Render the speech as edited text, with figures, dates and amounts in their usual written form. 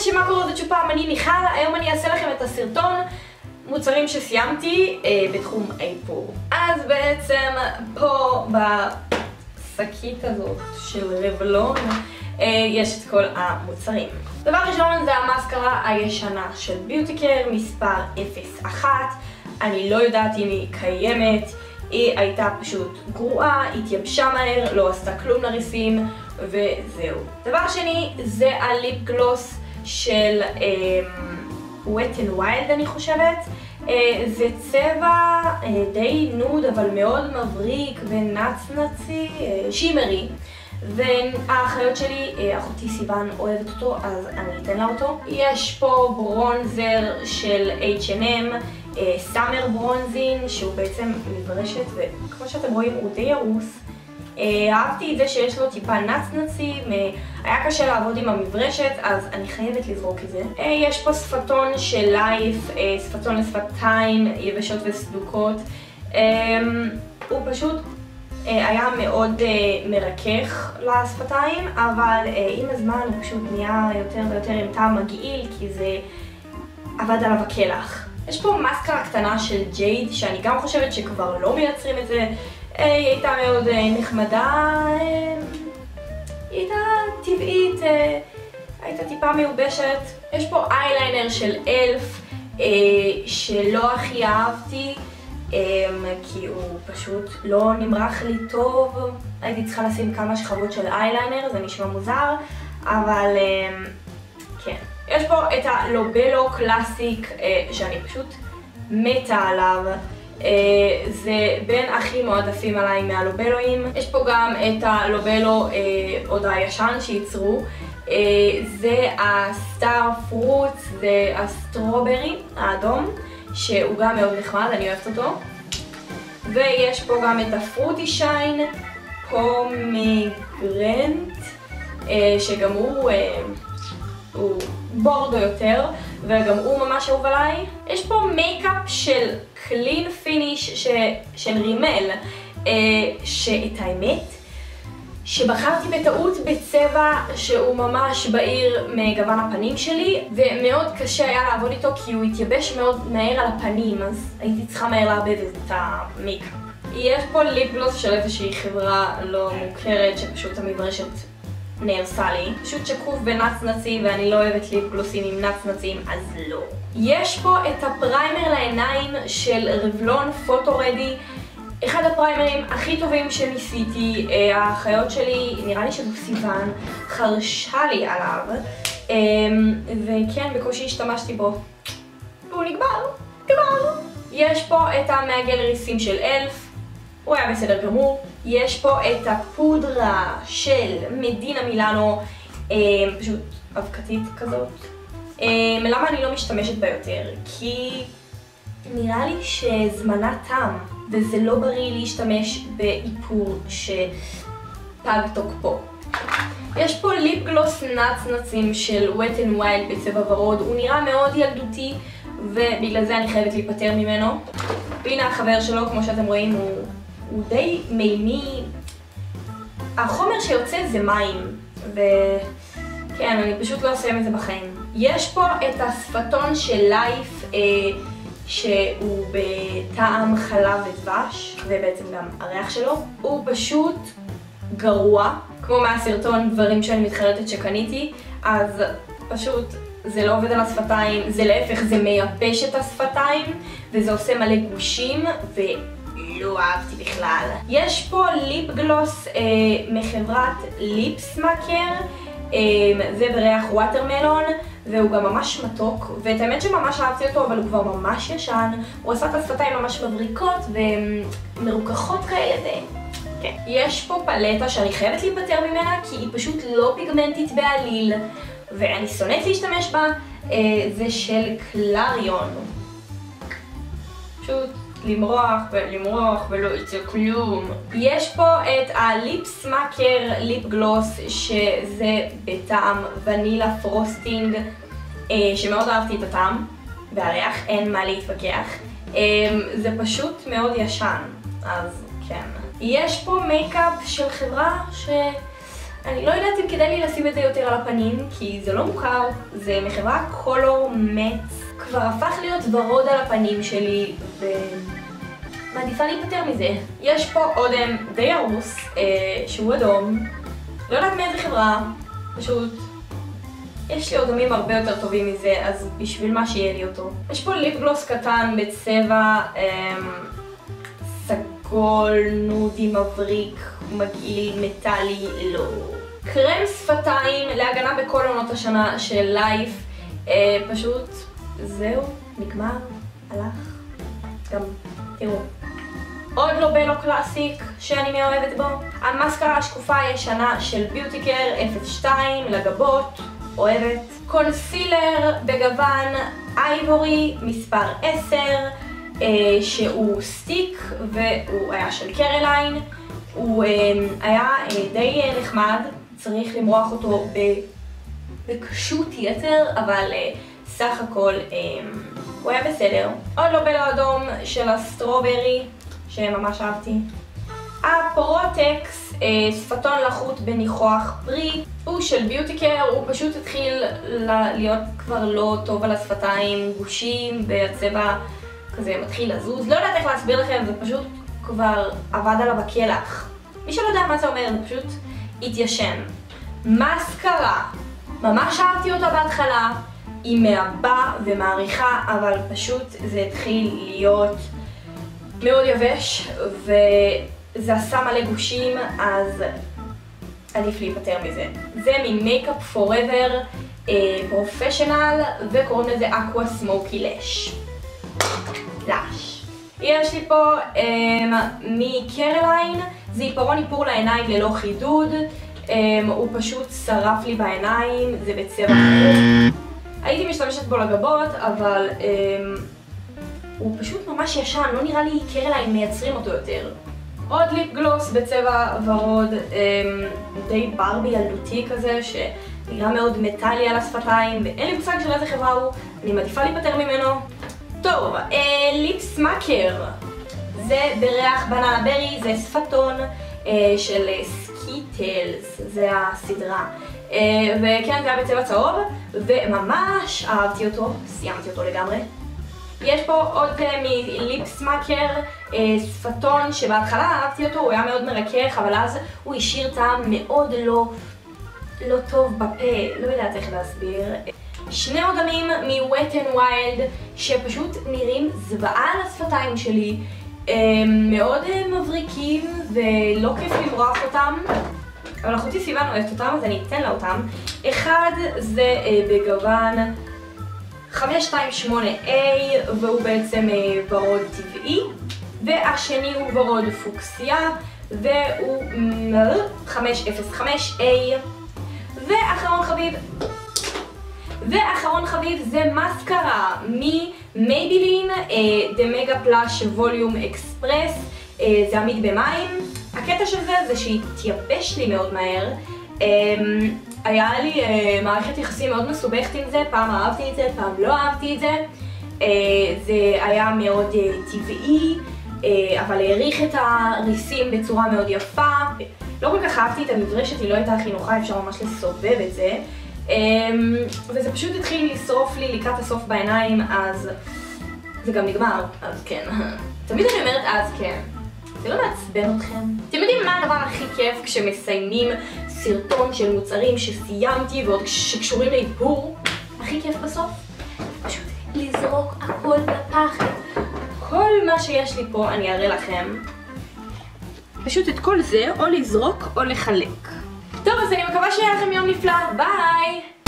אנשים, מה קורה? זאת שוב פעם, אני מיכל. היום אני אעשה לכם את הסרטון מוצרים שסיימתי בתחום האיפור. אז בעצם פה בשקית הזאת של רבלון יש את כל המוצרים. דבר ראשון זה המאסקרה הישנה של ביוטיקר מספר 01. אני לא יודעת אם היא קיימת, היא הייתה פשוט גרועה, התייבשה מהר, לא עשתה כלום לריסים וזהו. דבר שני זה הליפ גלוס של Wet n Wild אני חושבת. זה צבע די נוד אבל מאוד מבריק ונצנצי, שימרי. והאחיות שלי, אחותי סיוון אוהבת אותו אז אני אתן לה אותו. יש פה ברונזר של H&M, סאמר ברונזין שהוא בעצם מברשת וכמו שאתם רואים הוא די ירוס. אהבתי את זה שיש לו טיפה נצנצי, היה קשה לעבוד עם המברשת אז אני חייבת לזרוק את זה. יש פה שפתון של לייף, שפתון לשפתיים יבשות וסדוקות. הוא פשוט היה מאוד מרכך לשפתיים, אבל עם הזמן הוא פשוט נהיה יותר ויותר עם טעם מגעיל כי זה עבד עליו הקלח. יש פה מאסקרה קטנה של ג'ייד שאני גם חושבת שכבר לא מייצרים את זה. היא הייתה מאוד נחמדה, היא הייתה טבעית, הייתה טיפה מיובשת. יש פה אייליינר של אלף שלא הכי אהבתי כי הוא פשוט לא נמרח לי טוב. הייתי צריכה לשים כמה שכבות של אייליינר, זה נשמע מוזר, אבל כן. יש פה את הלובלו קלאסיק שאני פשוט מתה עליו. זה בין הכי מועדפים עליי מהלובלואים. יש פה גם את הלובלו עוד הישן שייצרו. זה הסטאר פרוט, זה הסטרוברי האדום שהוא גם מאוד נחמד, אני אוהבת אותו. ויש פה גם את הפרוטי שיין פומגרנט שגם הוא בורדו יותר וגם הוא ממש אהוב עליי. יש פה מייקאפ של קלין פיניש של רימל שאת האמת שבחרתי בטעות בצבע שהוא ממש בהיר מגוון הפנים שלי ומאוד קשה היה לעבוד איתו כי הוא התייבש מאוד מהר על הפנים אז הייתי צריכה מהר לעבד את המייקאפ. יש פה ליפ גלוס של איזושהי חברה לא מוכרת שפשוט המברשת נהרסה לי. פשוט שקוף ונצנצי ואני לא אוהבת ליפ גלוסים עם נצנצים אז לא. יש פה את הפריימר לעיניים של רבלון פוטו רדי. אחד הפריימרים הכי טובים שניסיתי. האחיות שלי, נראה לי שזו סיוון, חרשה לי עליו וכן בקושי השתמשתי בו והוא נגמר. יש פה את המעגל ריסים של אלף, הוא היה בסדר גמור. יש פה את הפודרה של מדינה מילאנו, פשוט אבקתית כזאת. למה אני לא משתמשת בה יותר? כי נראה לי שזמנה תם וזה לא בריא להשתמש באיפור שפג תוקפו. יש פה ליפ גלוס נצנצים של Wet n Wild בצבע ורוד, הוא נראה מאוד ילדותי ובגלל זה אני חייבת להיפטר ממנו. והנה החבר שלו, כמו שאתם רואים הוא די מימי. החומר שיוצא זה מים וכן, אני פשוט לא אסיים את זה בחיים. יש פה את השפתון של לייף שהוא בטעם חלב ודבש ובעצם גם הריח שלו הוא פשוט גרוע כמו מהסרטון דברים שאני מתחרטת שקניתי אז פשוט זה לא עובד על השפתיים, זה להפך, זה מייבש את השפתיים וזה עושה מלא גושים ולא אהבתי בכלל. יש פה ליפ גלוס מחברת ליפסמאקר, זה בריח ווטרמלון והוא גם ממש מתוק ואת האמת שממש אהבתי אותו אבל הוא כבר ממש ישן. הוא עשה את השפתיים ממש מבריקות ומרוככות כאלה כן. יש פה פלטה שאני חייבת להיפטר ממנה כי היא פשוט לא פיגמנטית בעליל ואני שונאת להשתמש בה. זה של קלריון, פשוט למרוח ולא יצא כלום. יש פה את הליפסמאקר ליפ גלוס שזה בטעם ונילה פרוסטינג שמאוד אהבתי את הטעם והריח, אין מה להתווכח. זה פשוט מאוד ישן אז כן. יש פה מייקאפ של חברה אני לא יודעת אם כדאי לי לשים את זה יותר על הפנים, כי זה לא מוכר, זה מחברה קולור מץ. כבר הפך להיות ורוד על הפנים שלי, ומעדיפה להיפטר מזה. יש פה אודם די ארוס, שהוא אדום. לא יודעת מאיזה חברה, פשוט יש לי אודמים הרבה יותר טובים מזה, אז בשביל מה שיהיה לי אותו. יש פה ליפ גלוס קטן בצבע סגול, נודי מבריק, מגעיל, מטלי, לא. קרם שפתיים להגנה בכל עונות השנה של לייף. פשוט זהו, נגמר, הלך. גם, תראו. עוד לא בלו קלאסיק שאני מאוהבת בו. המסקרה השקופה הישנה של ביוטיקר 02 לגבות, אוהבת. קונסילר בגוון אייבורי מספר 10, שהוא סטיק והוא היה של קרליין. הוא היה די נחמד, צריך למרוח אותו בקשות יתר, אבל סך הכל הוא היה בסדר. עוד לא בלו אדום של הסטרוברי, שממש אהבתי. הפרוטקס, שפתון לחות בניחוח פרי, הוא של ביוטיקר, הוא פשוט התחיל להיות כבר לא טוב על השפתיים, גושים, והצבע כזה מתחיל לזוז. לא יודעת איך להסביר לכם, זה פשוט כבר עבד עליו הקלח. מי שלא יודע מה זה אומר, זה פשוט התיישן. מסקרה, ממש אהבתי אותה בהתחלה, היא מעבה ומעריכה, אבל פשוט זה התחיל להיות מאוד יבש, וזה עשה מלא גושים, אז עדיף להיפטר מזה. זה ממייקאפ פוראבר פרופשיונל, וקוראים לזה אקווה סמוקי לש. לש. יש לי פה מקרליין, זה עיפרון איפור לעיניים ללא חידוד, הוא פשוט שרף לי בעיניים, זה בצבע חום. הייתי משתמשת בו לגבות, אבל הוא פשוט ממש ישן, לא נראה לי קרליין מייצרים אותו יותר. עוד ליפ גלוס בצבע ורוד, די ברבי ילדותי כזה, שנראה מאוד מטלי על השפתיים, ואין לי מושג של איזה חברה הוא, אני מעדיפה להיפטר ממנו. טוב, ליפ סמאקר, זה בריח בננה ברי, זה שפתון של סקיטלס, זה הסדרה. וכן, זה היה בצבע צהוב, וממש אהבתי אותו, סיימתי אותו לגמרי. יש פה עוד מליפ סמאקר, שפתון שבהתחלה אהבתי אותו, הוא היה מאוד מרכך, אבל אז הוא השאיר טעם מאוד לא טוב בפה, לא יודעת איך להסביר. שני אודמים מ-Wet n Wild שפשוט נראים זוועה על השפתיים שלי, מאוד מבריקים ולא כיף למרוח אותם, אבל אחותי סיוון אוהבת אותם אז אני אתן לה אותם. אחד זה בגוון 528A והוא בעצם ורוד טבעי, והשני הוא ורוד פוקסיה והוא 505A. ואחרון חביב זה מסקרה ממייבלין, The Mega Plush Volume Express, זה עמיד במים. הקטע של זה שהיא תייבש לי מאוד מהר. היה לי מערכת יחסים מאוד מסובכת עם זה, פעם אהבתי את זה, פעם לא אהבתי את זה. זה היה מאוד טבעי, אבל העריך את הריסים בצורה מאוד יפה. לא כל כך אהבתי את המברשת, היא לא הייתה הכי נוחה, אפשר ממש לסובב את זה. וזה פשוט התחיל לשרוף לי לקראת הסוף בעיניים, אז זה גם נגמר, אז כן. תמיד אני אומרת אז כן. זה לא מעצבן אתכם? אתם יודעים מה הדבר הכי כיף כשמסיימים סרטון של מוצרים שסיימתי ועוד שקשורים לאיפור? הכי כיף בסוף? פשוט לזרוק הכל בפח. כל מה שיש לי פה אני אראה לכם. פשוט את כל זה או לזרוק או לחלק. טוב, אז אני מקווה שיהיה לכם יום נפלא. ביי!